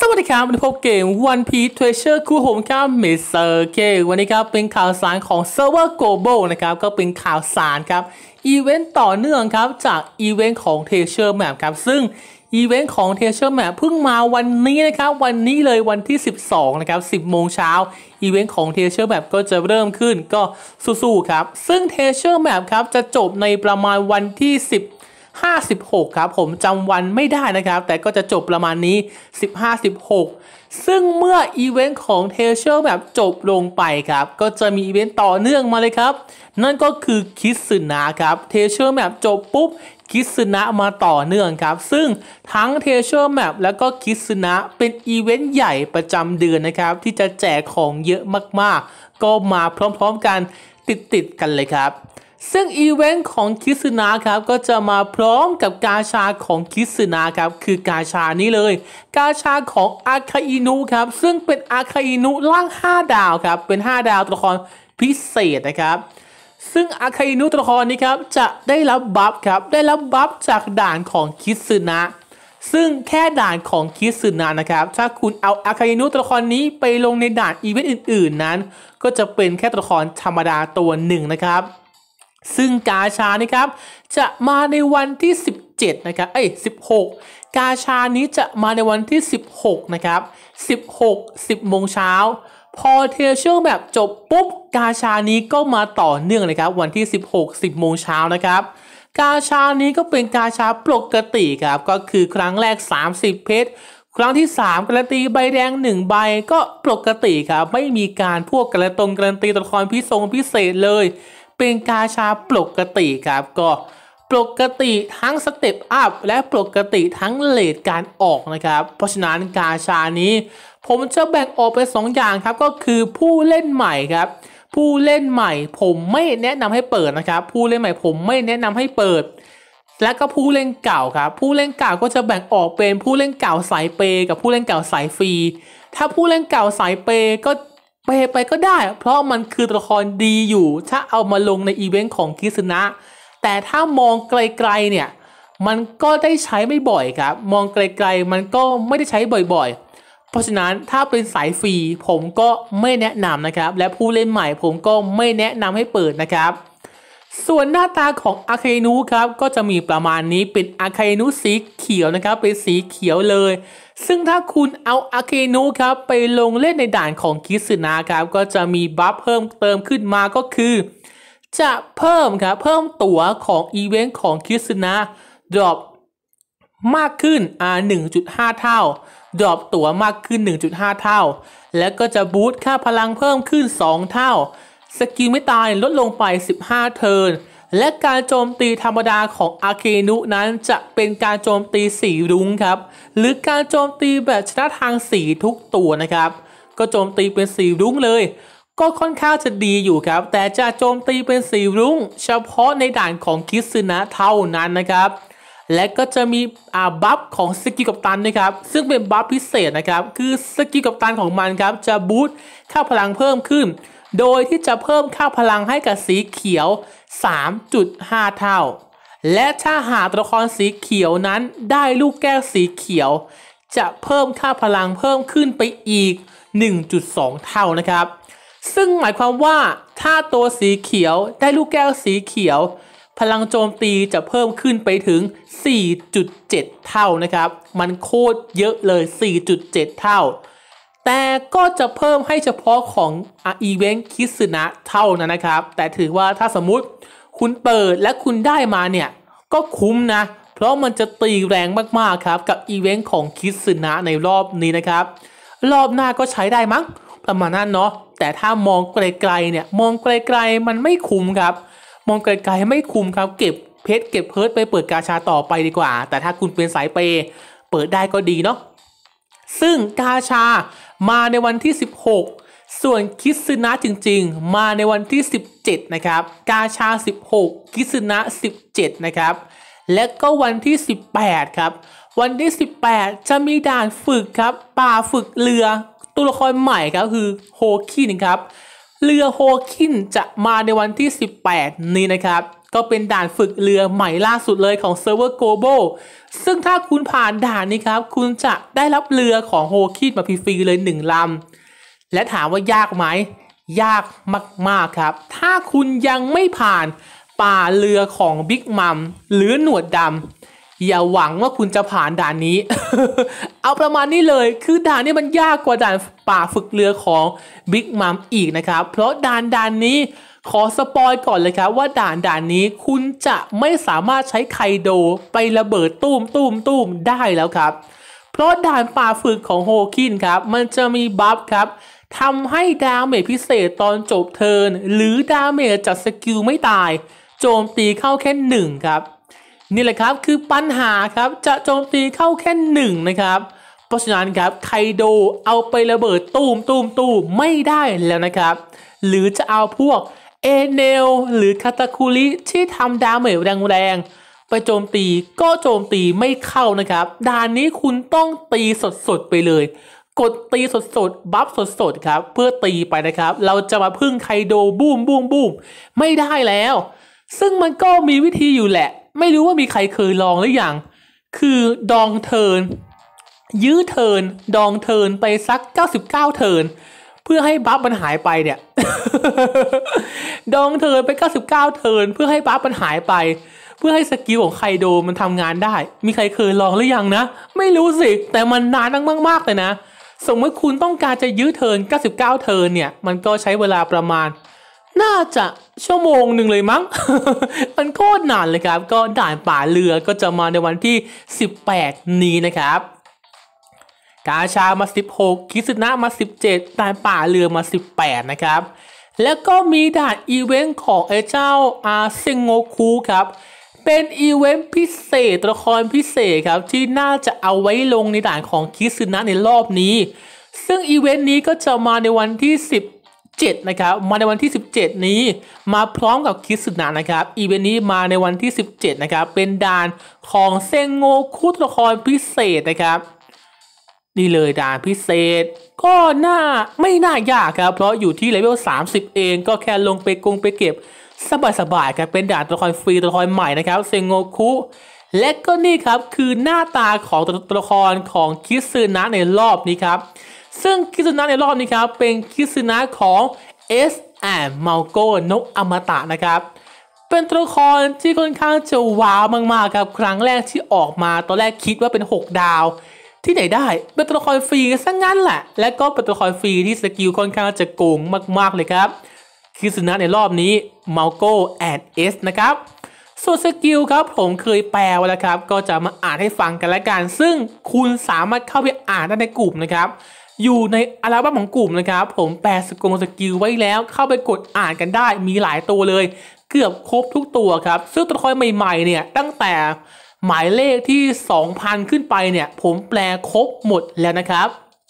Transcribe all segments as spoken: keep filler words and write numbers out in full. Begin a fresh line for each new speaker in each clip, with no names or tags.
สวัสดีครับวันนี้พบเกม One Piece Treasure คู่ผมครับเมเซอร์เควันนี้ครับเป็นข่าวสารของเซิร์ฟเวอร์ Global นะครับก็เป็นข่าวสารครับอีเวนต์ต่อเนื่องครับจากอีเวนต์ของ Treasure Map ครับซึ่งอีเวนต์ของ Treasure Map เพิ่งมาวันนี้นะครับวันนี้เลยวันที่สิบสองนะครับสิบโมงเช้าอีเวนต์ของ Treasure Map ก็จะเริ่มขึ้นก็สู้ๆครับซึ่ง Treasure Map ครับจะจบในประมาณวันที่สิบห้าสิบหกครับผมจำวันไม่ได้นะครับแต่ก็จะจบประมาณนี้สิบห้า สิบหกซึ่งเมื่ออีเวนต์ของ Treasure แบบจบลงไปครับก็จะมีอีเวนต์ต่อเนื่องมาเลยครับนั่นก็คือคิสึนะครับ Treasure แบบจบปุ๊บคิสึนะมาต่อเนื่องครับซึ่งทั้ง Treasure Map แล้วก็คิสึนะเป็นอีเวนต์ใหญ่ประจำเดือนนะครับที่จะแจกของเยอะมากๆก็มาพร้อมๆกันติดๆกันเลยครับซึ่งอีเวนต์ของคิสึนะครับก็จะมาพร้อมกับกาชาของคิสึนะครับคือกาชานี้เลยกาชาของอาคาอินุครับซึ่งเป็นอาคาอินุร่างห้าดาวครับเป็นห้าดาวตัวละครพิเศษนะครับซึ่งอาคาอินุตัวละครนี้ครับจะได้รับบัฟครับได้รับบัฟจากด่านของคิสึนะซึ่งแค่ด่านของคิสึนะนะครับถ้าคุณเอาอาคาอินุตัวละครนี้ไปลงในด่านอีเวนต์อื่นๆนั้นก็จะเป็นแค่ตัวละครธรรมดาตัวหนึ่งนะครับซึ่งกาชานี่ครับจะมาในวันที่สิบเจ็ดนะครับเอ้ยสิบหกกาชานี้จะมาในวันที่สิบหกนะครับสิบหก สิบโมงเช้าพอเทเชอร์แบบจบปุ๊บกาชานี้ก็มาต่อเนื่องเลยครับวันที่สิบหก สิบโมงเช้านะครับกาชานี้ก็เป็นกาชาปกติครับก็คือครั้งแรกสามสิบเพชรครั้งที่สามการันตีใบแดงหนึ่งใบก็ปกติครับไม่มีการพวกการันตงการันตีตัวละครพิเศษพิเศษเลยเป็นกาชาปกติครับก็ปกติทั้งสเต็ปอัพและปกติทั้งเลทการออกนะครับเพราะฉะนั้นกาชานี้ผมจะแบ่งออกเป็นสองอย่างครับก็คือผู้เล่นใหม่ครับผู้เล่นใหม่ผมไม่แนะนำให้เปิดนะครับผู้เล่นใหม่ผมไม่แนะนำให้เปิดและก็ผู้เล่นเก่าครับผู้เล่นเก่าก็จะแบ่งออกเป็นผู้เล่นเก่าสายเปย์กับผู้เล่นเก่าสายฟรีถ้าผู้เล่นเก่าสายเปย์ก็เปย์ไปก็ได้เพราะมันคือตัวละครดีอยู่ถ้าเอามาลงในอีเวนต์ของคิสึนะแต่ถ้ามองไกลๆเนี่ยมันก็ได้ใช้ไม่บ่อยครับมองไกลๆมันก็ไม่ได้ใช้บ่อยๆเพราะฉะนั้นถ้าเป็นสายฟรีผมก็ไม่แนะนำนะครับและผู้เล่นใหม่ผมก็ไม่แนะนำให้เปิดนะครับส่วนหน้าตาของอาคาอินุครับก็จะมีประมาณนี้เป็นอาคาอินุสีเขียวนะครับเป็นสีเขียวเลยซึ่งถ้าคุณเอาอาคาอินุครับไปลงเล่นในด่านของคิสึนะครับก็จะมีบัฟเพิ่มเติมขึ้นมาก็คือจะเพิ่มครับเพิ่มตั๋วของอีเวนต์ของคิสึนะดรอปมากขึ้นอ่า หนึ่งจุดห้า เท่าดรอปตั๋วมากขึ้น หนึ่งจุดห้า เท่าแล้วก็จะบูสต์ค่าพลังเพิ่มขึ้นสองเท่าสกิลไม่ตายลดลงไปสิบห้าเทิร์นและการโจมตีธรรมดาของอาเคนุนั้นจะเป็นการโจมตีสีรุ้งครับหรือการโจมตีแบบชนะทางสีทุกตัวนะครับก็โจมตีเป็นสีรุ้งเลยก็ค่อนข้างจะดีอยู่ครับแต่จะโจมตีเป็นสีรุ้งเฉพาะในด่านของคิสึนะเท่านั้นนะครับและก็จะมีอ่าบัฟของสกิลกัปตันนะครับซึ่งเป็นบัฟพิเศษนะครับคือสกิลกัปตันของมันครับจะบูสต์ค่าพลังเพิ่มขึ้นโดยที่จะเพิ่มค่าพลังให้กับสีเขียว สามจุดห้า เท่าและถ้าหากตัวละครสีเขียวนั้นได้ลูกแก้วสีเขียวจะเพิ่มค่าพลังเพิ่มขึ้นไปอีก หนึ่งจุดสอง เท่านะครับซึ่งหมายความว่าถ้าตัวสีเขียวได้ลูกแก้วสีเขียวพลังโจมตีจะเพิ่มขึ้นไปถึง สี่จุดเจ็ด เท่านะครับมันโคตรเยอะเลย สี่จุดเจ็ด เท่าแต่ก็จะเพิ่มให้เฉพาะของอีเวนต์คิสึนะเท่านั้นนะครับแต่ถือว่าถ้าสมมุติคุณเปิดและคุณได้มาเนี่ยก็คุ้มนะเพราะมันจะตีแรงมากๆครับกับอีเวนต์ของคิสึนะในรอบนี้นะครับรอบหน้าก็ใช้ได้มั้งประมาณนั้นเนาะแต่ถ้ามองไกลๆเนี่ยมองไกลๆมันไม่คุ้มครับมองไกลๆไม่คุ้มครับเก็บเพชรเก็บเพิร์ทไปเปิดกาชาต่อไปดีกว่าแต่ถ้าคุณเป็นสายเปย์เปิดได้ก็ดีเนาะซึ่งกาชามาในวันที่สิบหกส่วนคิสึนะจริงๆมาในวันที่สิบเจ็ดนะครับกาชาสิบหกคิสึนะสิบเจ็ดนะครับและก็วันที่สิบแปดครับวันที่สิบแปดจะมีด่านฝึกครับป่าฝึกเรือตัวละครใหม่ครับคือโฮคินครับเรือโฮคินจะมาในวันที่สิบแปดนี้นะครับก็เป็นด่านฝึกเรือใหม่ล่าสุดเลยของเซิร์ฟเวอร์ Global ซึ่งถ้าคุณผ่านด่านนี้ครับคุณจะได้รับเรือของโฮคิดมาฟรีๆเลยหนึ่งลำและถามว่ายากไหมยากมากๆครับถ้าคุณยังไม่ผ่านป่าเรือของบิ๊กมัมหรือหนวดดำอย่าหวังว่าคุณจะผ่านด่านนี้ เอาประมาณนี้เลยคือด่านนี้มันยากกว่าด่านป่าฝึกเรือของบิ๊กมัมอีกนะครับเพราะด่านด่านนี้ขอสปอยก่อนเลยครับว่าด่านด่านนี้คุณจะไม่สามารถใช้ไคโดไประเบิดตุ้มตุ้มตุ้มได้แล้วครับเพราะด่านป่าฝึกของโฮคินครับมันจะมีบัฟครับทำให้ดาเมจพิเศษตอนจบเทิร์นหรือดาเมจจากสกิลไม่ตายโจมตีเข้าแค่หนึ่งครับนี่แหละครับคือปัญหาครับจะโจมตีเข้าแค่หนึ่งนะครับเพราะฉะนั้นครับไคโดเอาไประเบิดตูมตูมตูมไม่ได้แล้วนะครับหรือจะเอาพวกเอเนลหรือคาตาคุริที่ทำดาเมจแรงๆไปโจมตีก็โจมตีไม่เข้านะครับด่านนี้คุณต้องตีสดๆไปเลยกดตีสดๆบัฟสดๆครับเพื่อตีไปนะครับเราจะมาพึ่งไคโดบูมบูมบูมไม่ได้แล้วซึ่งมันก็มีวิธีอยู่แหละไม่รู้ว่ามีใครเคยลองหรือยังคือดองเทิร์นยื้อเทิร์นดองเทิร์นไปสักเก้าสิบเก้าเทิร์นเพื่อให้บัฟมันหายไปเนี่ย ดองเทิร์นไปเก้าสิบเก้าเทิร์นเพื่อให้บัฟมันหายไปเพื่อให้สกิลของไคโดมันทำงานได้มีใครเคยลองหรือยังนะไม่รู้สิแต่มันนานมากๆเลยนะสมมติคุณต้องการจะยื้อเทิร์นเก้าสิบเก้าเทิร์นเนี่ยมันก็ใช้เวลาประมาณน่าจะชั่วโมงหนึ่งเลยมั้ง มันโคตรนานเลยครับก็ด่านป่าเรือก็จะมาในวันที่สิบแปดนี้นะครับกาชามาสิบหกคิสึนะมาสิบเจ็ดด่านป่าเรือมาสิบแปดนะครับแล้วก็มีด่านอีเวนต์ของไอ้เจ้าอาเซงโงคุครับเป็นอีเวนต์พิเศษตัวละครพิเศษครับที่น่าจะเอาไว้ลงในด่านของคิสึนะในรอบนี้ซึ่งอีเวนต์นี้ก็จะมาในวันที่สิบเจ็ดนะครับมาในวันที่สิบเจ็ดนี้มาพร้อมกับคิสึนะนะครับอีเวนต์นี้มาในวันที่สิบเจ็ดนะครับเป็นด่านของเซงโงคุตัวละครพิเศษนะครับนี่เลยด่านพิเศษก็น่าไม่น่ายากครับเพราะอยู่ที่เลเวลสามสิบเองก็แค่ลงไปกงไปเก็บสบายๆครับเป็นด่านตัวละครฟรีตัวละครใหม่นะครับเซงโงคุและก็นี่ครับคือหน้าตาของตัวละครของคิสึนะในรอบนี้ครับซึ่งคิสึนะในรอบนี้ครับเป็นคิสึนะของ เอส แอนด์ Malgo นกอมตะนะครับเป็นตัวละครที่ค่อนข้างจะว้าวมากๆครับครั้งแรกที่ออกมาตอนแรกคิดว่าเป็นหกดาวที่ไหนได้เป็นตัวละครฟรีซะงั้นแหละและก็เป็นตัวละครฟรีที่สกิลค่อนข้างจะโกงมากๆเลยครับคิสึนะในรอบนี้ Malgo แอนด์ เอส นะครับส่วนสกิลครับผมเคยแปลไว้แล้วครับก็จะมาอ่านให้ฟังกันละกันซึ่งคุณสามารถเข้าไปอ่านได้ในกลุ่มนะครับอยู่ในอัลบั้มของกลุ่มนะครับผมแปลสกงสกิลไว้แล้วเข้าไปกดอ่านกันได้มีหลายตัวเลยเกือบครบทุกตัวครับซึ่งตัวละครใหม่ๆเนี่ยตั้งแต่หมายเลขที่ สองพัน ขึ้นไปเนี่ยผมแปลครบหมดแล้วนะครับ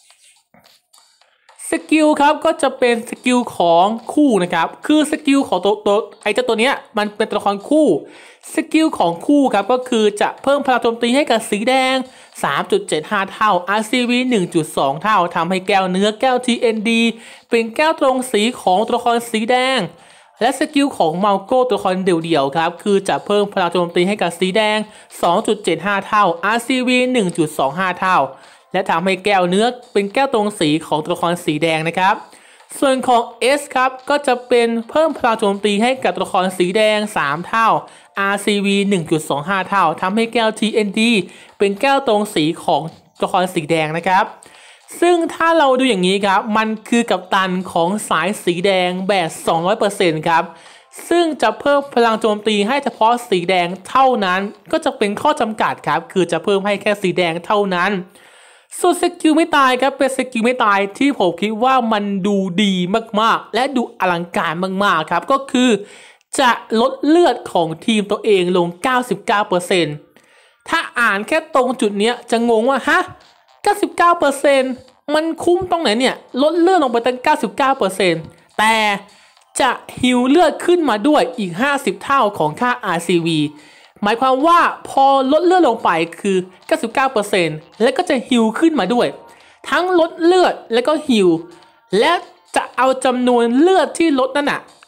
สกิลครับก็จะเป็นสกิลของคู่นะครับคือสกิลของตัวตัวไอ้เจ้าตัวเนี้ยมันเป็นตัวละครคู่สกิลของคู่ครับก็คือจะเพิ่มพลังโจมตีให้กับสีแดง สามจุดเจ็ดห้า เท่า อาร์ ซี วี หนึ่งจุดสอง เท่าทำให้แก้วเนื้อแก้ว ที เอ็น ดี เป็นแก้วตรงสีของตัวละครสีแดงและสกิลของเมาโก้ตัวละครเดี่ยวๆครับคือจะเพิ่มพลังโจมตีให้กับสีแดง สองจุดเจ็ดห้า เท่า อาร์ ซี วี หนึ่งจุดสองห้า เท่าและทำให้แก้วเนื้อเป็นแก้วตรงสีของตัวละครสีแดงนะครับส่วนของ S ครับก็จะเป็นเพิ่มพลังโจมตีให้กับตัวละครสีแดงสามเท่า อาร์ ซี วี หนึ่งจุดสองห้า เท่าทำให้แก้ว ที เอ็น ดี เป็นแก้วตรงสีของตัวละครสีแดงนะครับซึ่งถ้าเราดูอย่างนี้ครับมันคือกัปตันของสายสีแดงแบบ สองร้อยเปอร์เซ็นต์ ครับซึ่งจะเพิ่มพลังโจมตีให้เฉพาะสีแดงเท่านั้นก็จะเป็นข้อจำกัดครับคือจะเพิ่มให้แค่สีแดงเท่านั้นส่วนสกิลไม่ตายครับเป็นสกิลไม่ตายที่ผมคิดว่ามันดูดีมากๆและดูอลังการมากๆครับก็คือจะลดเลือดของทีมตัวเองลง เก้าสิบเก้าเปอร์เซ็นต์ ถ้าอ่านแค่ตรงจุดเนี้ยจะงงว่าฮะ เก้าสิบเก้าเปอร์เซ็นต์ มันคุ้มตรงไหนเนี่ยลดเลือดลงไปตั้ง เก้าสิบเก้าเปอร์เซ็นต์ แต่จะฮิวเลือดขึ้นมาด้วยอีกห้าสิบเท่าของค่า อาร์ ซี วีหมายความว่าพอลดเลือดลงไปคือ เก้าสิบเก้าเปอร์เซ็นต์ และก็จะฮิลขึ้นมาด้วยทั้งลดเลือดและก็ฮิลและจะเอาจำนวนเลือดที่ลดนั่นน่ะ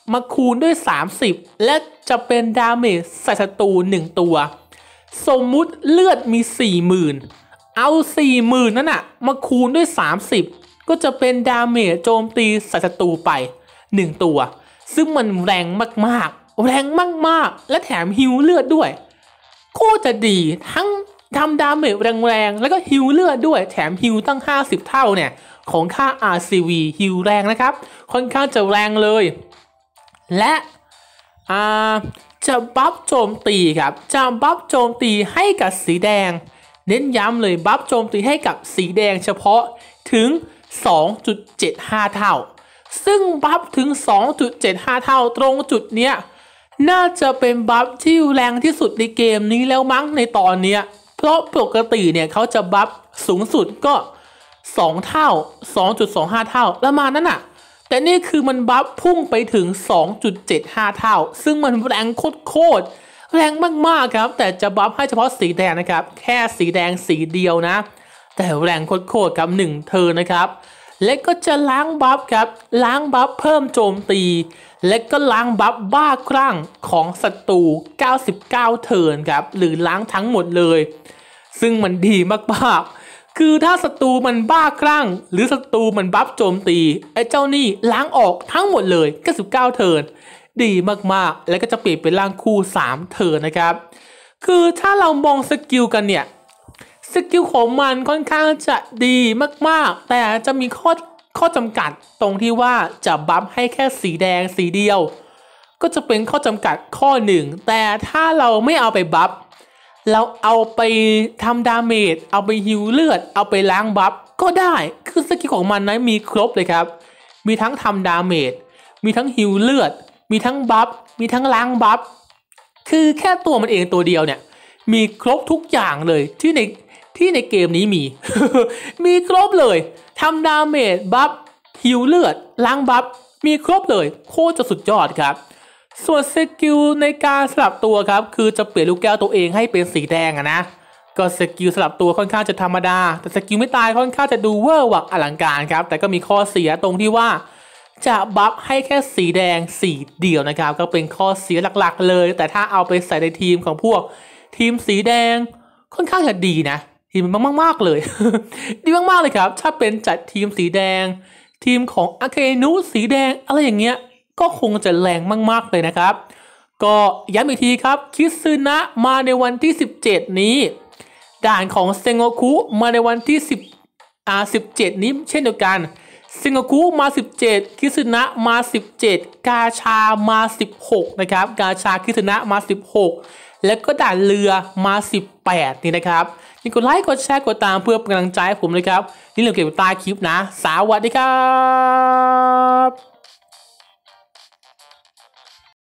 มาคูณด้วยสามสิบและจะเป็นดาเมจใส่ศัตรูหนึ่งตัวสมมุติเลือดมี สี่หมื่น เอา สี่หมื่น นั่นน่ะมาคูณด้วยสามสิบก็จะเป็นดาเมจโจมตีใส่ศัตรูไปหนึ่งตัวซึ่งมันแรงมากๆแรงมากๆและแถมฮิวเลือดด้วยโคตรจะดีทั้งทำดาเมจแรงๆแล้วก็ฮิวเลือดด้วยแถมฮิวตั้งห้าสิบเท่าเนี่ยของค่า อาร์ ซี วี ฮิวแรงนะครับค่อนข้างจะแรงเลยและอ่าจะบัฟโจมตีครับจะบัฟโจมตีให้กับสีแดงเน้นย้ำเลยบัฟโจมตีให้กับสีแดงเฉพาะถึง สองจุดเจ็ดห้า เท่าซึ่งบัฟถึง สองจุดเจ็ดห้า เท่าตรงจุดเนี้ยน่าจะเป็นบัฟที่แรงที่สุดในเกมนี้แล้วมั้งในตอนเนี้ยเพราะปกติเนี่ยเขาจะบัฟสูงสุดก็สองเท่า สองจุดสองห้า เท่าประมาณนั้นน่ะแต่นี่คือมันบัฟพุ่งไปถึง สองจุดเจ็ดห้า เท่าซึ่งมันแรงโคตรแรงมากๆครับแต่จะบัฟให้เฉพาะสีแดงนะครับแค่สีแดงสีเดียวนะแต่แรงโคตรๆครับหนึ่งเทิร์นนะครับและก็จะล้างบัฟครับล้างบัฟเพิ่มโจมตีและก็ล้างบัฟบ้าคลั่งของศัตรูเก้าสิบเก้าเทิร์นครับหรือล้างทั้งหมดเลยซึ่งมันดีมากๆคือถ้าศัตรูมันบ้าคลั่งหรือศัตรูมันบัฟโจมตีไอ้เจ้านี่ล้างออกทั้งหมดเลยเก้าสิบเก้าเทิร์นดีมากๆแล้วก็จะเปลี่ยนเป็นร่างคู่สามเทิร์นนะครับคือถ้าเรามองสกิลกันเนี่ยสกิลของมันค่อนข้างจะดีมากๆแต่จะมีข้อข้อจำกัดตรงที่ว่าจะบัฟให้แค่สีแดงสีเดียวก็จะเป็นข้อจำกัดข้อหนึ่งแต่ถ้าเราไม่เอาไปบัฟเราเอาไปทำดาเมจเอาไปฮิวเลือดเอาไปล้างบัฟก็ได้คือสกิลของมันนั้นมีครบเลยครับมีทั้งทำดาเมจมีทั้งฮิวเลือดมีทั้งบัฟมีทั้งล้างบัฟคือแค่ตัวมันเองตัวเดียวเนี่ยมีครบทุกอย่างเลยที่ในที่ในเกมนี้มี มีครบเลยทำดาเมจบัฟฮิวเลือดล้างบัฟมีครบเลยโคตรจะสุดยอดครับส่วนสกิลในการสลับตัวครับคือจะเปลี่ยนลูกแก้วตัวเองให้เป็นสีแดงอะนะก็สกิลสลับตัวค่อนข้างจะธรรมดาแต่สกิลไม่ตายค่อนข้างจะดูเวอร์วังอลังการครับแต่ก็มีข้อเสียตรงที่ว่าจะบัฟให้แค่สีแดงสีเดียวนะครับก็เป็นข้อเสียหลักๆเลยแต่ถ้าเอาไปใส่ในทีมของพวกทีมสีแดงค่อนข้างจะดีนะทีมมากมากเลย ดีมากๆเลยครับถ้าเป็นจัดทีมสีแดงทีมของอาเคนุสีแดงอะไรอย่างเงี้ยก็คงจะแรงมากๆเลยนะครับก็ย้ำอีกทีครับคิซึนะมาในวันที่สิบเจ็ดนี้ด่านของเซงโงคุมาในวันที่สิบอ่าสิบเจ็ดนี้เช่นเดียวกันเซงโงคุมาสิบเจ็ดคิซึนะมาสิบเจ็ดกาชามาสิบหกนะครับกาชาคิซึนะมาสิบหกแล้วก็ด่านเรือมาสิบแปดนี่นะครับอย่าลืมกดไลค์กดแชร์กดตามเพื่อเป็นกำลังใจให้ผมเลยครับนี่เราเก็บใต้คลิปนะสวัสดีครับ